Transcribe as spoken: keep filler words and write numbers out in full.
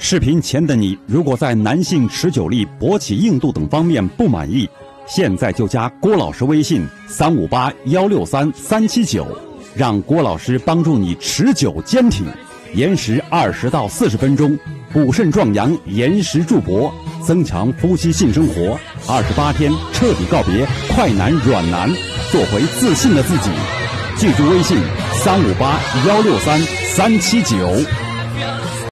视频前的你，如果在男性持久力、勃起硬度等方面不满意，现在就加郭老师微信三五八幺六三三七九，让郭老师帮助你持久坚挺，延时二十到四十分钟，补肾壮阳，延时助勃，增强夫妻性生活，二十八天彻底告别快男软男，做回自信的自己。记住微信三五八幺六三三七九。